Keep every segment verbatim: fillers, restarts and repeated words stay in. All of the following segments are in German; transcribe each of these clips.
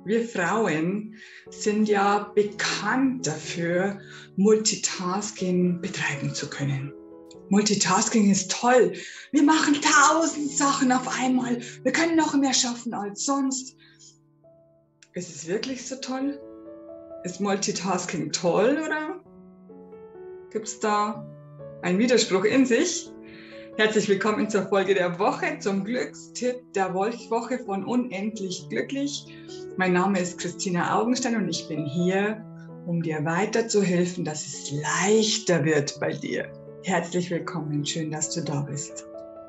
Wir Frauen sind ja bekannt dafür, Multitasking betreiben zu können. Multitasking ist toll. Wir machen tausend Sachen auf einmal. Wir können noch mehr schaffen als sonst. Ist es wirklich so toll? Ist Multitasking toll oder gibt es da einen Widerspruch in sich? Herzlich willkommen zur Folge der Woche, zum Glückstipp der Woche von Unendlich Glücklich. Mein Name ist Christina Augenstein und ich bin hier, um dir weiterzuhelfen, dass es leichter wird bei dir. Herzlich willkommen, schön, dass du da bist.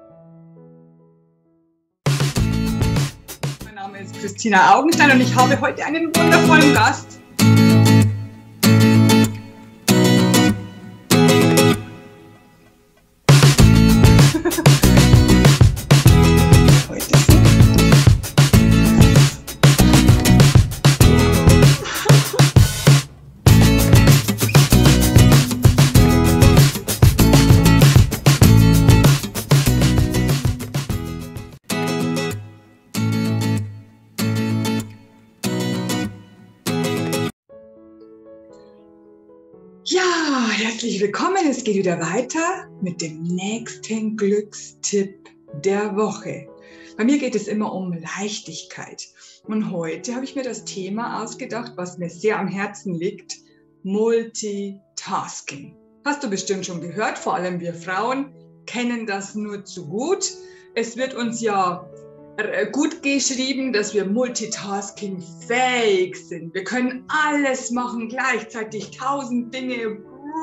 Mein Name ist Christina Augenstein und ich habe heute einen wundervollen Gast. Ja, herzlich willkommen. Es geht wieder weiter mit dem nächsten Glückstipp der Woche. Bei mir geht es immer um Leichtigkeit. Und heute habe ich mir das Thema ausgedacht, was mir sehr am Herzen liegt: Multitasking. Hast du bestimmt schon gehört, vor allem wir Frauen kennen das nur zu gut. Es wird uns ja gut geschrieben, dass wir multitasking-fähig sind. Wir können alles machen gleichzeitig, tausend Dinge.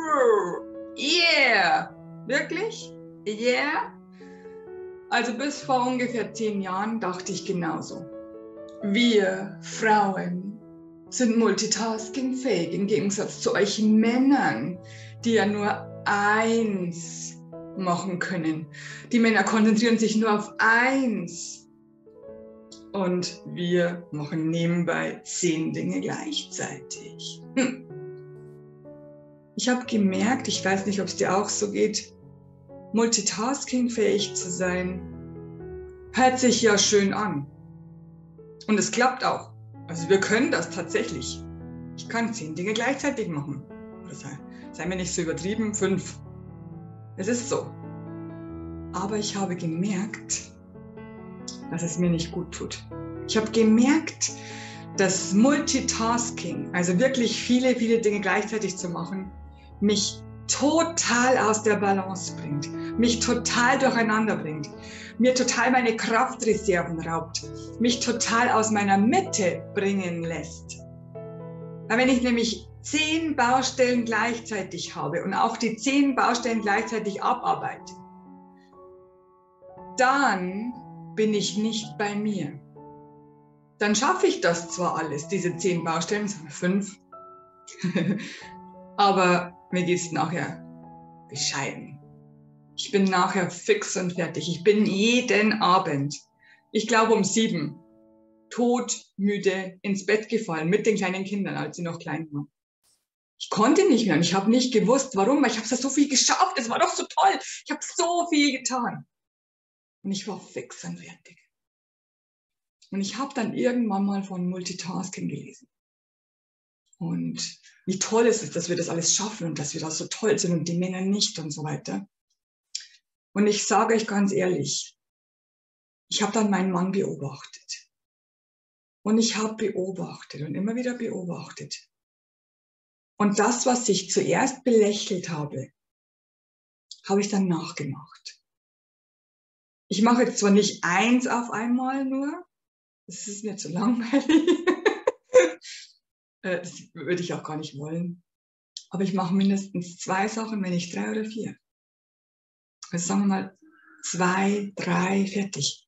Yeah! Wirklich? Yeah? Also bis vor ungefähr zehn Jahren dachte ich genauso. Wir Frauen sind multitasking-fähig, im Gegensatz zu euch Männern, die ja nur eins machen können. Die Männer konzentrieren sich nur auf eins. Und wir machen nebenbei zehn Dinge gleichzeitig. Hm. Ich habe gemerkt, ich weiß nicht, ob es dir auch so geht, multitaskingfähig zu sein, hört sich ja schön an. Und es klappt auch. Also wir können das tatsächlich. Ich kann zehn Dinge gleichzeitig machen. Oder sei, sei mir nicht so übertrieben, fünf. Es ist so. Aber ich habe gemerkt, dass es mir nicht gut tut. Ich habe gemerkt, dass Multitasking, also wirklich viele, viele Dinge gleichzeitig zu machen, mich total aus der Balance bringt, mich total durcheinander bringt, mir total meine Kraftreserven raubt, mich total aus meiner Mitte bringen lässt. Weil wenn ich nämlich zehn Baustellen gleichzeitig habe und auch die zehn Baustellen gleichzeitig abarbeite, dann bin ich nicht bei mir. Dann schaffe ich das zwar alles, diese zehn Baustellen, das sind fünf, aber mir geht es nachher bescheiden. Ich bin nachher fix und fertig. Ich bin jeden Abend, ich glaube um sieben, todmüde ins Bett gefallen mit den kleinen Kindern, als sie noch klein waren. Ich konnte nicht mehr und ich habe nicht gewusst, warum, weil ich habe so viel geschafft, es war doch so toll, ich habe so viel getan. Und ich war fix und fertig. Und ich habe dann irgendwann mal von Multitasking gelesen. Und wie toll es ist, dass wir das alles schaffen und dass wir da so toll sind und die Männer nicht und so weiter. Und ich sage euch ganz ehrlich, ich habe dann meinen Mann beobachtet. Und ich habe beobachtet und immer wieder beobachtet. Und das, was ich zuerst belächelt habe, habe ich dann nachgemacht. Ich mache jetzt zwar nicht eins auf einmal nur, das ist mir zu langweilig, das würde ich auch gar nicht wollen, aber ich mache mindestens zwei Sachen, wenn nicht drei oder vier. Also sagen wir mal zwei, drei, fertig.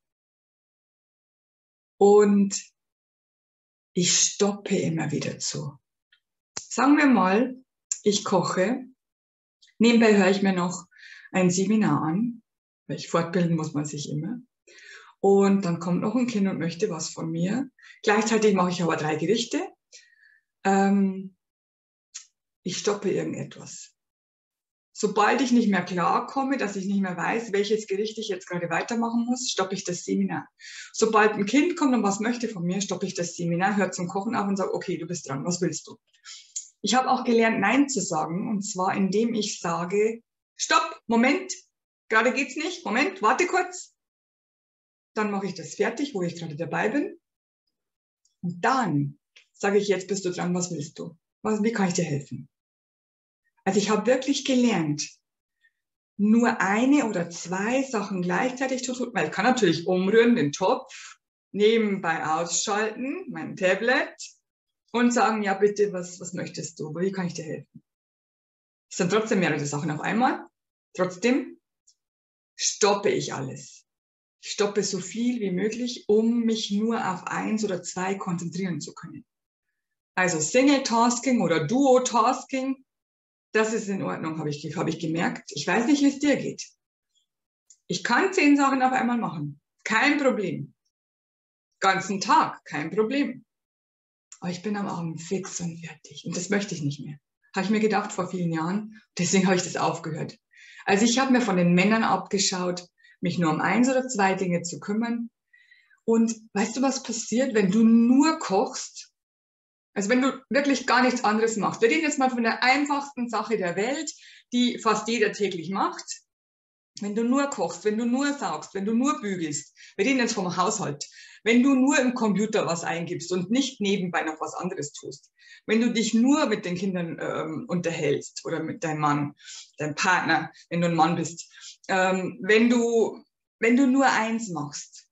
Und ich stoppe immer wieder zu. Sagen wir mal, ich koche, nebenbei höre ich mir noch ein Seminar an, weil ich fortbilden muss man sich immer. Und dann kommt noch ein Kind und möchte was von mir. Gleichzeitig mache ich aber drei Gerichte. Ähm, ich stoppe irgendetwas. Sobald ich nicht mehr klarkomme, dass ich nicht mehr weiß, welches Gericht ich jetzt gerade weitermachen muss, stoppe ich das Seminar. Sobald ein Kind kommt und was möchte von mir, stoppe ich das Seminar, höre zum Kochen auf und sage, okay, du bist dran, was willst du? Ich habe auch gelernt, Nein zu sagen, und zwar indem ich sage, stopp, Moment, gerade geht's nicht, Moment, warte kurz. Dann mache ich das fertig, wo ich gerade dabei bin. Und dann sage ich, jetzt bist du dran, was willst du? Was, wie kann ich dir helfen? Also ich habe wirklich gelernt, nur eine oder zwei Sachen gleichzeitig zu tun, weil ich kann natürlich umrühren, den Topf, nebenbei ausschalten, mein Tablet und sagen, ja bitte, was, was möchtest du? Wie kann ich dir helfen? Es sind trotzdem mehrere Sachen auf einmal. Trotzdem stoppe ich alles. Ich stoppe so viel wie möglich, um mich nur auf eins oder zwei konzentrieren zu können. Also Single-Tasking oder Duo-Tasking, das ist in Ordnung, habe ich, habe ich gemerkt. Ich weiß nicht, wie es dir geht. Ich kann zehn Sachen auf einmal machen. Kein Problem. Ganzen Tag, kein Problem. Aber ich bin am Abend fix und fertig. Und das möchte ich nicht mehr. Habe ich mir gedacht vor vielen Jahren. Deswegen habe ich das aufgehört. Also ich habe mir von den Männern abgeschaut, mich nur um eins oder zwei Dinge zu kümmern. Und weißt du, was passiert, wenn du nur kochst? Also wenn du wirklich gar nichts anderes machst. Wir reden jetzt mal von der einfachsten Sache der Welt, die fast jeder täglich macht. Wenn du nur kochst, wenn du nur saugst, wenn du nur bügelst, wir reden jetzt vom Haushalt, wenn du nur im Computer was eingibst und nicht nebenbei noch was anderes tust, wenn du dich nur mit den Kindern ähm, unterhältst oder mit deinem Mann, deinem Partner, wenn du ein Mann bist, ähm, wenn du, wenn du nur eins machst,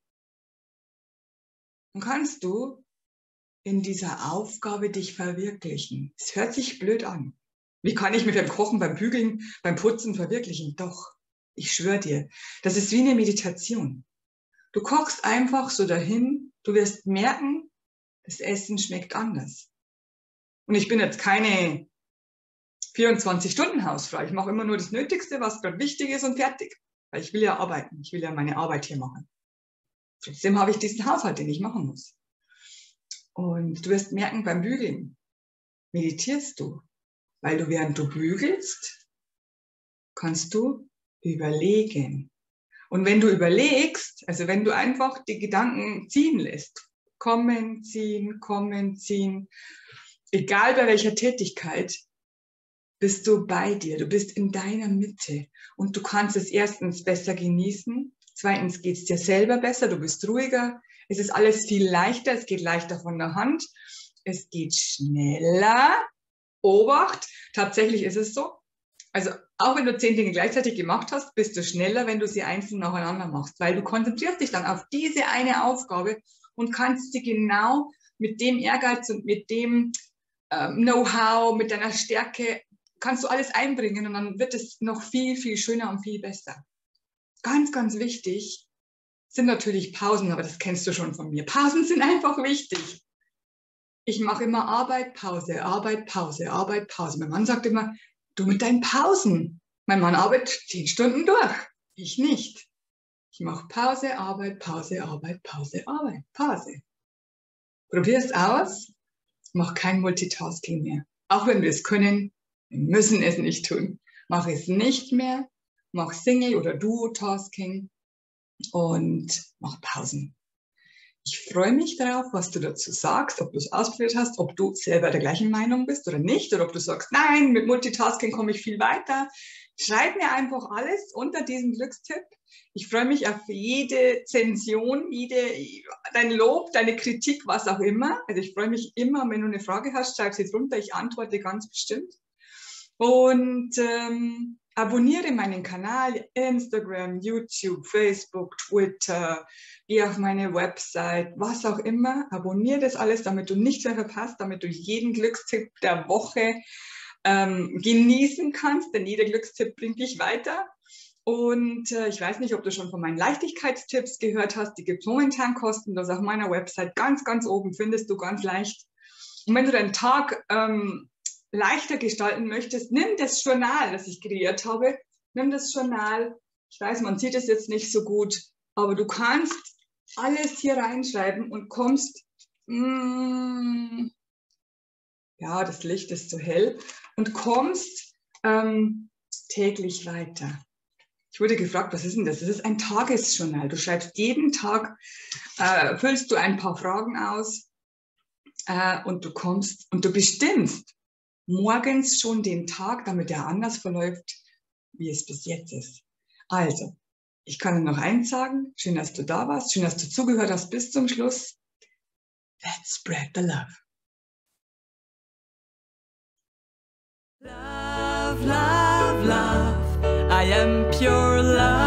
dann kannst du in dieser Aufgabe dich verwirklichen. Es hört sich blöd an. Wie kann ich mich beim Kochen, beim Bügeln, beim Putzen verwirklichen? Doch. Ich schwöre dir, das ist wie eine Meditation. Du kochst einfach so dahin, du wirst merken, das Essen schmeckt anders. Und ich bin jetzt keine vierundzwanzig-Stunden-Hausfrau. Ich mache immer nur das Nötigste, was gerade wichtig ist und fertig. Weil ich will ja arbeiten, ich will ja meine Arbeit hier machen. Trotzdem habe ich diesen Haushalt, den ich machen muss. Und du wirst merken, beim Bügeln meditierst du, weil du während du bügelst, kannst du überlegen. Und wenn du überlegst, also wenn du einfach die Gedanken ziehen lässt, kommen, ziehen, kommen, ziehen, egal bei welcher Tätigkeit, bist du bei dir, du bist in deiner Mitte und du kannst es erstens besser genießen, zweitens geht es dir selber besser, du bist ruhiger, es ist alles viel leichter, es geht leichter von der Hand, es geht schneller, Obacht, tatsächlich ist es so. Also auch wenn du zehn Dinge gleichzeitig gemacht hast, bist du schneller, wenn du sie einzeln nacheinander machst, weil du konzentrierst dich dann auf diese eine Aufgabe und kannst sie genau mit dem Ehrgeiz und mit dem ähm, Know-how, mit deiner Stärke, kannst du alles einbringen und dann wird es noch viel, viel schöner und viel besser. Ganz, ganz wichtig sind natürlich Pausen, aber das kennst du schon von mir. Pausen sind einfach wichtig. Ich mache immer Arbeit, Pause, Arbeit, Pause, Arbeit, Pause. Mein Mann sagt immer, du mit deinen Pausen. Mein Mann arbeitet zehn Stunden durch. Ich nicht. Ich mache Pause, Arbeit, Pause, Arbeit, Pause, Arbeit, Pause. Probier es aus. Mach kein Multitasking mehr. Auch wenn wir es können, wir müssen es nicht tun. Mach es nicht mehr. Mach Single- oder Duo-Tasking und mach Pausen. Ich freue mich darauf, was du dazu sagst, ob du es ausprobiert hast, ob du selber der gleichen Meinung bist oder nicht, oder ob du sagst, nein, mit Multitasking komme ich viel weiter. Schreib mir einfach alles unter diesem Glückstipp. Ich freue mich auf jede Zension, jede, dein Lob, deine Kritik, was auch immer. Also ich freue mich immer, wenn du eine Frage hast, schreib sie drunter, ich antworte ganz bestimmt. Und ähm, abonniere meinen Kanal, Instagram, YouTube, Facebook, Twitter, geh auf meine Website, was auch immer. Abonniere das alles, damit du nichts mehr verpasst, damit du jeden Glückstipp der Woche ähm, genießen kannst, denn jeder Glückstipp bringt dich weiter. Und äh, ich weiß nicht, ob du schon von meinen Leichtigkeitstipps gehört hast. Die gibt es momentan kostenlos auf meiner Website. Ganz, ganz oben findest du ganz leicht. Und wenn du deinen Tag ähm, leichter gestalten möchtest, nimm das Journal, das ich kreiert habe. Nimm das Journal. Ich weiß, man sieht es jetzt nicht so gut, aber du kannst alles hier reinschreiben und kommst, mm, ja, das Licht ist zu hell, und kommst ähm, täglich weiter. Ich wurde gefragt, was ist denn das? Das ist ein Tagesjournal. Du schreibst jeden Tag, äh, füllst du ein paar Fragen aus äh, und du kommst und du bestimmst morgens schon den Tag, damit er anders verläuft, wie es bis jetzt ist. Also, ich kann dir noch eins sagen. Schön, dass du da warst. Schön, dass du zugehört hast bis zum Schluss. Let's spread the love. Love, love, love. I am pure love.